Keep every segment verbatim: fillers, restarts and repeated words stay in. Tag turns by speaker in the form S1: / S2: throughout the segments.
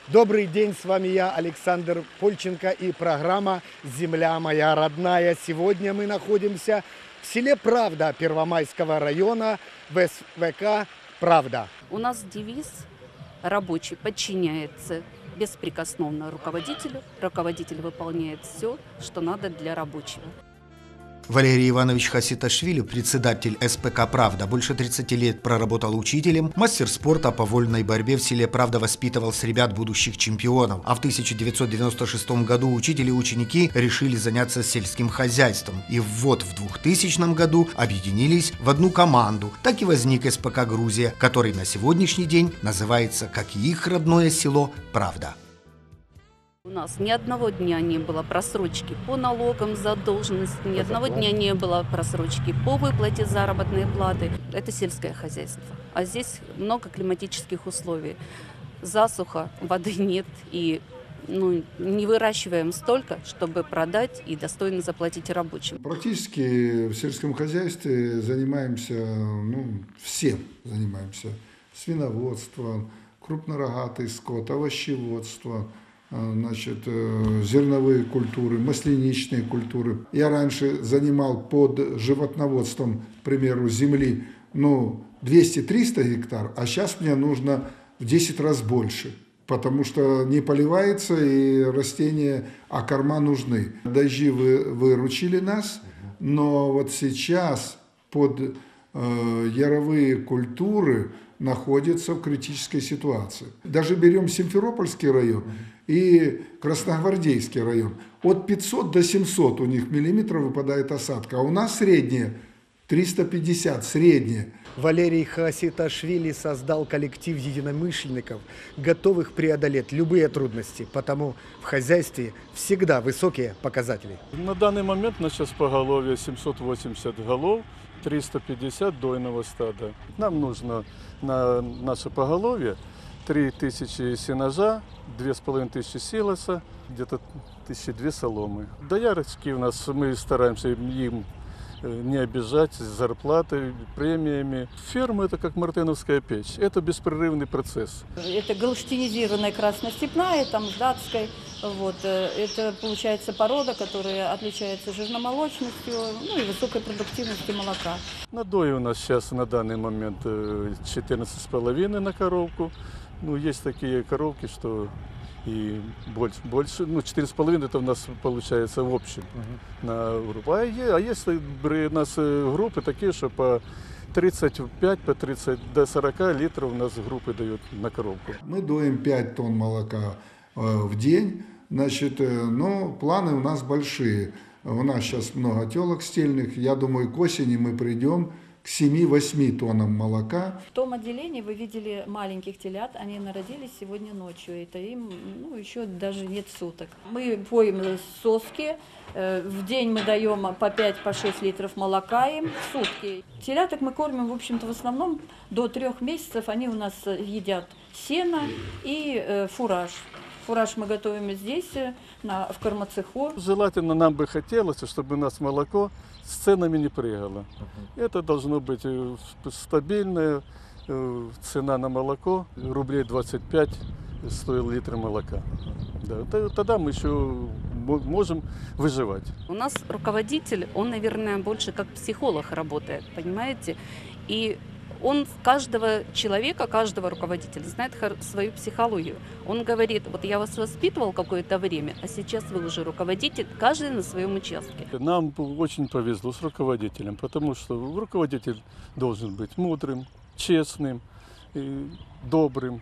S1: Добрый день, с вами я, Александр Польченко, и программа «Земля моя родная». Сегодня мы находимся в селе Правда Первомайского района, в эс вэ ка «Правда».
S2: У нас девиз «Рабочий подчиняется беспрекословно руководителю, руководитель выполняет все, что надо для рабочего».
S3: Валерий Иванович Хаситашвили, председатель эс пэ ка «Правда», больше тридцати лет проработал учителем, мастер спорта по вольной борьбе в селе Правда, воспитывал с ребят будущих чемпионов. А в тысяча девятьсот девяносто шестом году учитель и ученики решили заняться сельским хозяйством. И вот в двухтысячном году объединились в одну команду. Так и возник эс пэ ка «Грузия», который на сегодняшний день называется, как и их родное село, «Правда».
S2: У нас ни одного дня не было просрочки по налогам, задолженности, ни одного дня не было просрочки по выплате заработной платы. Это сельское хозяйство. А здесь много климатических условий. Засуха, воды нет, и ну, не выращиваем столько, чтобы продать и достойно заплатить рабочим.
S4: Практически в сельском хозяйстве занимаемся, ну, всем занимаемся. Свиноводством, крупнорогатый скот, овощеводство, значит, зерновые культуры, масляничные культуры. Я раньше занимал под животноводством, к примеру, земли, ну, двести-триста гектар, а сейчас мне нужно в десять раз больше, потому что не поливается и растения, а корма нужны. Дожди вы, выручили нас, но вот сейчас под э, яровые культуры находятся в критической ситуации. Даже берем Симферопольский район и Красногвардейский район. От пятисот до семисот у них миллиметров выпадает осадка, а у нас средняя триста пятьдесят, средняя.
S1: Валерий Хаситашвили создал коллектив единомышленников, готовых преодолеть любые трудности, потому в хозяйстве всегда высокие показатели.
S5: На данный момент у нас сейчас поголовье семьсот восемьдесят голов, триста пятьдесят дойного стада. Нам нужно на наше поголовье три тысячи сенажа, две с половиной тысячи силоса, где-то тысячи две соломы. Доярочки у нас, мы стараемся им не обижать зарплатой, премиями. Ферма – это как мартеновская печь. Это беспрерывный процесс.
S6: Это галштинизированная красностепная, там датская. Вот. Это получается порода, которая отличается жирномолочностью, ну и высокой продуктивностью молока.
S5: Надои у нас сейчас на данный момент четырнадцать с половиной на коровку. Ну, есть такие коровки, что и больше, больше, ну, четыре с половиной это у нас получается в общем uh-huh. на группу. А, а есть у нас группы такие, что по тридцать пять, по тридцать до сорока литров у нас группы дают на коровку.
S4: Мы доим пять тонн молока в день, значит, но планы у нас большие. У нас сейчас много телок стельных, я думаю, к осени мы придем к семи-восьми тоннам молока.
S6: В том отделении вы видели маленьких телят, они народились сегодня ночью, это им, ну, еще даже нет суток. Мы поем соски, в день мы даем по пять-по шесть литров молока им в сутки. Теляток мы кормим, в общем-то, в основном до трех месяцев, они у нас едят сено и фураж. Фураж мы готовим здесь, на, в кормоцеху.
S5: Желательно нам бы хотелось, чтобы у нас молоко с ценами не прыгало. Uh-huh. Это должно быть стабильная цена на молоко, рублей двадцать пять стоил литр молока. Да, тогда мы еще можем выживать.
S2: У нас руководитель, он, наверное, больше как психолог работает, понимаете? И он каждого человека, каждого руководителя знает свою психологию. Он говорит, вот я вас воспитывал какое-то время, а сейчас вы уже руководитель, каждый на своем участке.
S5: Нам очень повезло с руководителем, потому что руководитель должен быть мудрым, честным, добрым.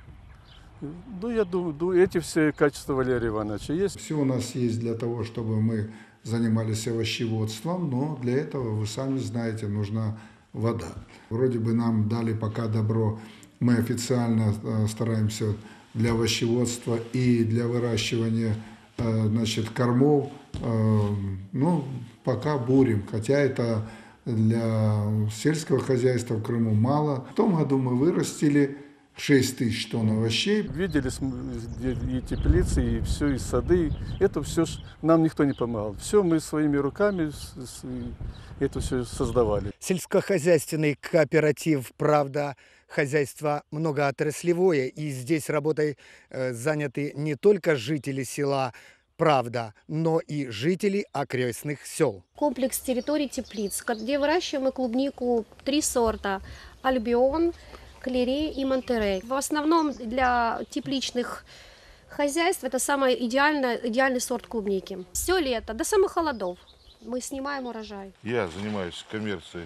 S5: Ну, я думаю, эти все качества Валерия Ивановича есть.
S4: Все у нас есть для того, чтобы мы занимались овощеводством, но для этого, вы сами знаете, нужна вода. Вроде бы нам дали пока добро, мы официально стараемся для овощеводства и для выращивания, значит, кормов, ну, пока бурим, хотя это для сельского хозяйства в Крыму мало. В том году мы вырастили шесть тысяч тонн овощей.
S5: Видели и теплицы, и все, и сады. Это все нам никто не помогал. Все мы своими руками это все создавали.
S1: Сельскохозяйственный кооператив «Правда» хозяйство многоотраслевое, и здесь работой э, заняты не только жители села Правда, но и жители окрестных сел.
S7: Комплекс территорий теплиц, где выращиваем мы клубнику три сорта: Альбион, Клерей и Монтерей. В основном для тепличных хозяйств это самый идеальный, идеальный сорт клубники. Все лето, до самых холодов мы снимаем урожай.
S8: Я занимаюсь коммерцией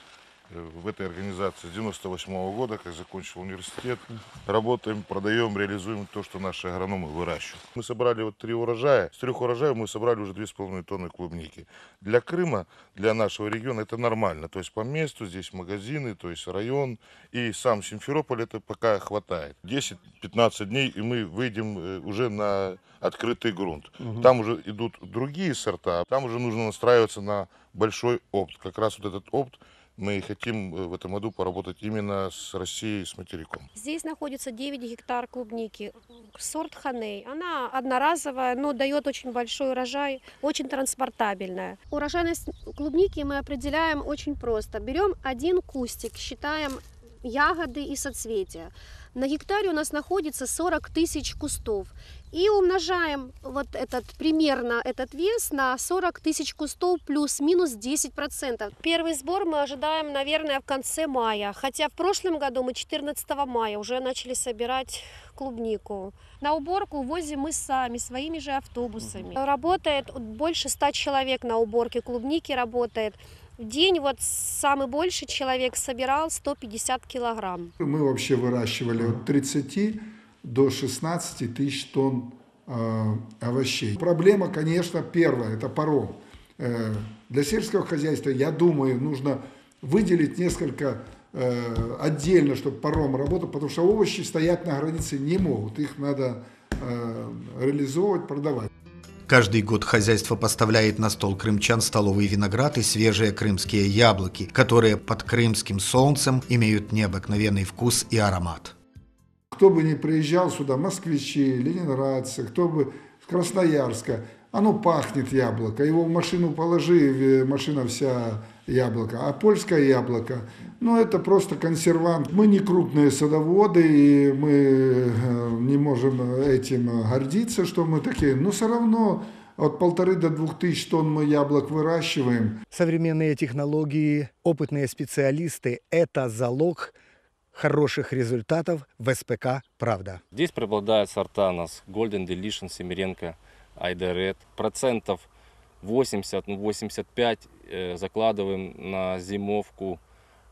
S8: в этой организации с девяносто восьмого года, как закончил университет. Работаем, продаем, реализуем то, что наши агрономы выращивают. Мы собрали вот три урожая. С трех урожаев мы собрали уже две с половиной тонны клубники. Для Крыма, для нашего региона это нормально. То есть по месту, здесь магазины, то есть район. И сам Симферополь это пока хватает. десять-пятнадцать дней, и мы выйдем уже на открытый грунт. Угу. Там уже идут другие сорта. Там уже нужно настраиваться на большой опт. Как раз вот этот опт мы хотим в этом году поработать именно с Россией, с материком.
S7: Здесь находится девять гектар клубники, сорт Ханей. Она одноразовая, но дает очень большой урожай, очень транспортабельная. Урожайность клубники мы определяем очень просто. Берем один кустик, считаем ягоды и соцветия. На гектаре у нас находится сорок тысяч кустов. И умножаем вот этот, примерно этот вес на сорок тысяч кустов плюс-минус десять процентов. Первый сбор мы ожидаем, наверное, в конце мая. Хотя в прошлом году мы четырнадцатого мая уже начали собирать клубнику. На уборку возим мы сами, своими же автобусами. Работает больше ста человек на уборке клубники работает. В день вот самый больший человек собирал сто пятьдесят килограмм.
S4: Мы вообще выращивали от тридцати до шестнадцати тысяч тонн э, овощей. Проблема, конечно, первая, это паром. Э, для сельского хозяйства, я думаю, нужно выделить несколько э, отдельно, чтобы паром работал, потому что овощи стоять на границе не могут. Их надо э, реализовывать, продавать.
S3: Каждый год хозяйство поставляет на стол крымчан столовый виноград и свежие крымские яблоки, которые под крымским солнцем имеют необыкновенный вкус и аромат.
S4: Кто бы ни приезжал сюда, москвичи, ленинградцы, кто бы с Красноярска, оно пахнет яблоко, его в машину положи, машина вся яблоко. А польское яблоко, ну это просто консервант. Мы не крупные садоводы, и мы не можем этим гордиться, что мы такие, но все равно от полторы до двух тысяч тонн мы яблок выращиваем.
S1: Современные технологии, опытные специалисты – это залог хороших результатов в эс пэ ка «Правда».
S9: Здесь преобладают сорта у нас Golden Delicious, Семеренко, Айда Ред. Процентов восемьдесят, ну восемьдесят пять э, закладываем на зимовку,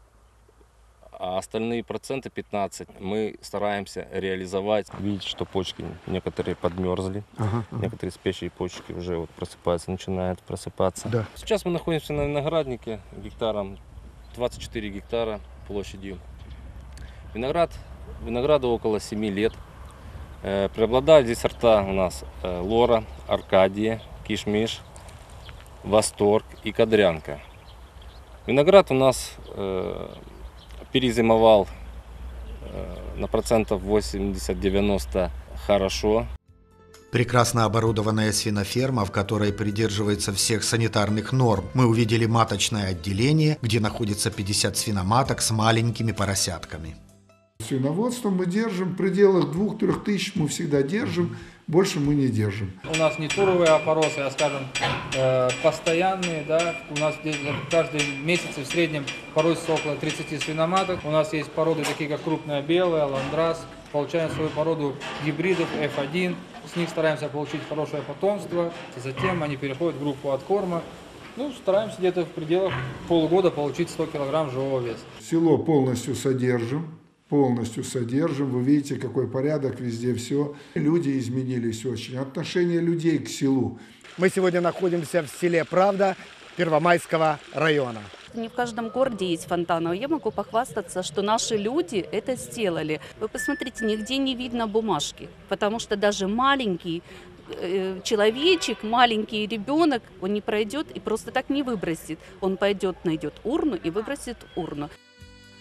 S9: а остальные проценты пятнадцать мы стараемся реализовать. Видите, что почки некоторые подмерзли, ага, ага. Некоторые спящие почки уже вот просыпаются, начинают просыпаться. Да. Сейчас мы находимся на винограднике гектаром двадцать четыре гектара площадью. Виноград, винограду около семи лет. Э, преобладают здесь сорта у нас э, Лора, Аркадия, Кишмиш, Восторг и Кадрянка. Виноград у нас э, перезимовал э, на процентов восемьдесят-девяносто хорошо.
S3: Прекрасно оборудованная свиноферма, в которой придерживается всех санитарных норм. Мы увидели маточное отделение, где находится пятьдесят свиноматок с маленькими поросятками.
S4: Свиноводство мы держим в пределах двух-трёх тысяч, мы всегда держим, больше мы не держим.
S10: У нас не туровые опоросы, а, скажем, постоянные, да. У нас здесь каждый месяц в среднем поросится около тридцати свиноматок. У нас есть породы такие, как крупная белая, ландрас. Получаем свою породу гибридов эф один. С них стараемся получить хорошее потомство. Затем они переходят в группу откорма. Ну, стараемся где-то в пределах полугода получить сто килограмм живого веса.
S4: Село полностью содержим. Полностью содержим. Вы видите, какой порядок везде, все. Люди изменились очень. Отношение людей к селу.
S1: Мы сегодня находимся в селе Правда Первомайского района.
S2: Не в каждом городе есть фонтаны. Я могу похвастаться, что наши люди это сделали. Вы посмотрите, нигде не видно бумажки, потому что даже маленький э, человечек, маленький ребенок, он не пройдет и просто так не выбросит. Он пойдет, найдет урну и выбросит урну.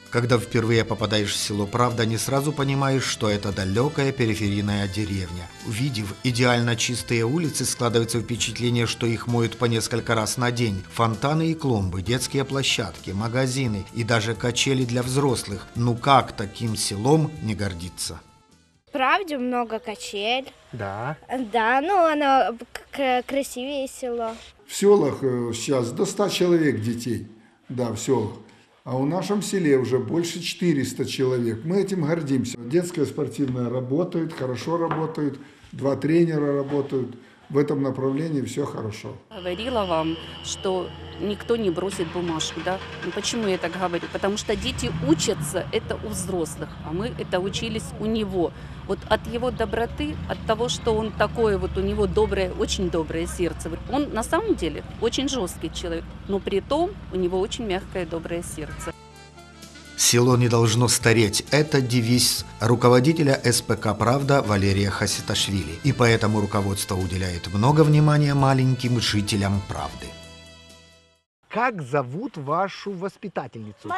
S3: Когда впервые попадаешь в село Правда, не сразу понимаешь, что это далекая периферийная деревня. Увидев идеально чистые улицы, складывается впечатление, что их моют по несколько раз на день. Фонтаны и клумбы, детские площадки, магазины и даже качели для взрослых. Ну как таким селом не гордиться?
S11: В Правде много качель.
S1: Да.
S11: Да, ну оно к- красивее село.
S4: В селах э, сейчас до ста человек детей, да, в селах. А в нашем селе уже больше четырёхсот человек. Мы этим гордимся. Детская спортивная работает, хорошо работает, два тренера работают. В этом направлении все хорошо.
S2: Говорила вам, что никто не бросит бумажку, да? Ну почему я так говорю? Потому что дети учатся это у взрослых, а мы это учились у него. Вот от его доброты, от того, что он такое, вот у него доброе, очень доброе сердце. Он на самом деле очень жесткий человек, но при том у него очень мягкое, доброе сердце.
S3: Село не должно стареть – это девиз руководителя эс пэ ка «Правда» Валерия Хаситашвили. И поэтому руководство уделяет много внимания маленьким жителям Правды.
S1: Как зовут вашу воспитательницу?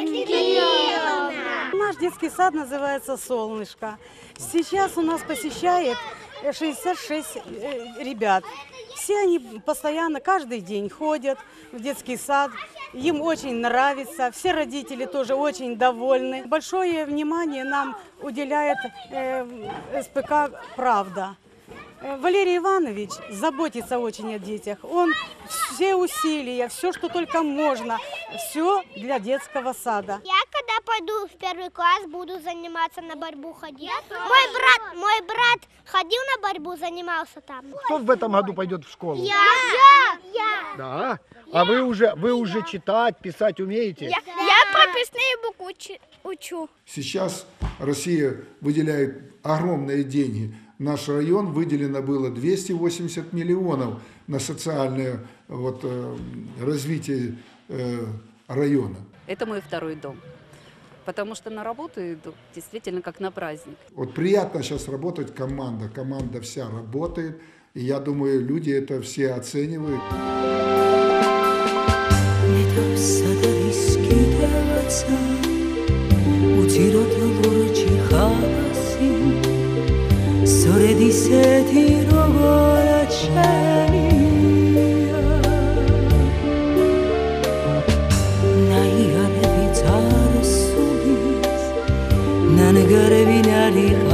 S12: Наш детский сад называется «Солнышко». Сейчас у нас посещает шестьдесят шесть ребят. Все они постоянно, каждый день ходят в детский сад. Им очень нравится, все родители тоже очень довольны. Большое внимание нам уделяет э, эс пэ ка «Правда». Валерий Иванович заботится очень о детях. Он все усилия, все, что только можно, все для детского сада.
S11: Я когда пойду в первый класс, буду заниматься на борьбу ходить. Мой брат, мой брат ходил на борьбу, занимался там.
S1: Кто в этом году пойдет в школу?
S11: Я! Я! Я!
S1: Да? А вы уже, вы уже читать, писать умеете?
S11: Я, я прописные буквы учу.
S4: Сейчас Россия выделяет огромные деньги. В наш район выделено было двести восемьдесят миллионов на социальное вот, э, развитие э, района.
S2: Это мой второй дом. Потому что на работу иду действительно как на праздник.
S4: Вот приятно сейчас работать команда. Команда вся работает. И я думаю, люди это все оценивают.
S13: Soredi seti rogora celia Nai garevi tar subis Nan garevi nari